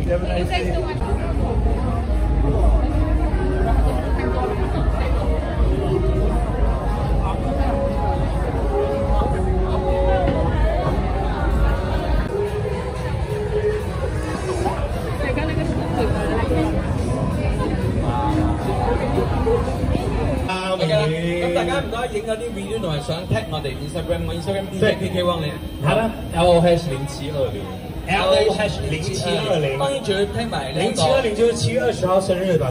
Have a nice day. 咁大家唔該影嗰啲 video 同埋相 tag 我哋 Instagram， 我 Instagram DJ PK 汪你。 好的 ，LOH0720，LOH0720。 當然仲要聽埋 0720就是7月20號生日的。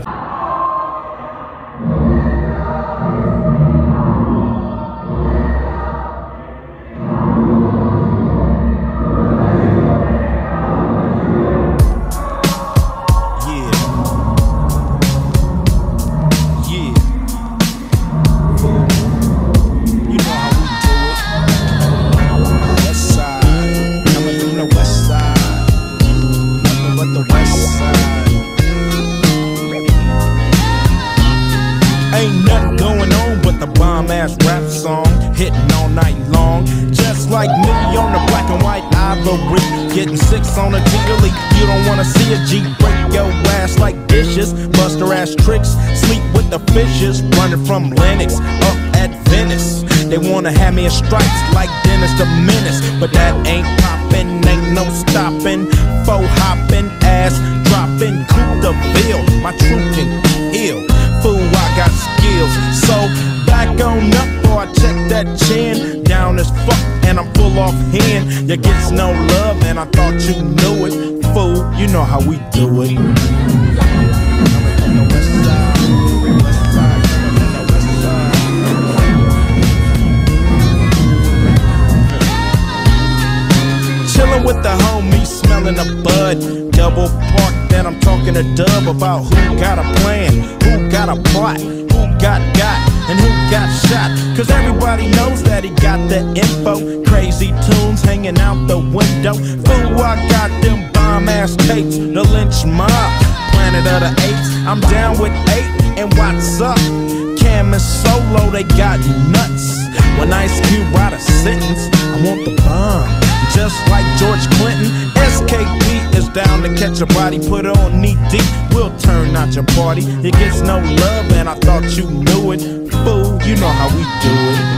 Rap song hitting all night long, just like me on the black and white ivory, getting 6 on a G-Elite. You don't wanna see a G break your ass like dishes, bust her ass tricks, sleep with the fishes, running from Lennox up at Venice. They wanna have me in stripes like Dennis the Menace, but that ain't poppin', ain't no stopping. Faux hopping, ass dropping, Coupe de Ville, my truth can ill. Fool, I got skills, so back on up or I check that chin. Down as fuck and I'm full off hand. You gets no love and I thought you knew it. Fool, you know how we do it. Chillin' with the homies, smelling a bud. Double park, then I'm talking to Dub about who got a plan, who got a plot, who got, and who got shot. Cause everybody knows that he got the info. Crazy tunes hanging out the window. Fool, I got them bomb-ass tapes. The Lynch Mob, Planet of the Apes. I'm down with 8, and what's up? Cam and Solo, they got nuts. When Ice Cube write a sentence, I want the bomb. Just like George Clinton, SKP is down to catch a body, put on knee deep, we'll turn out your party. It gets no love and I thought you knew it. Fool, you know how we do it.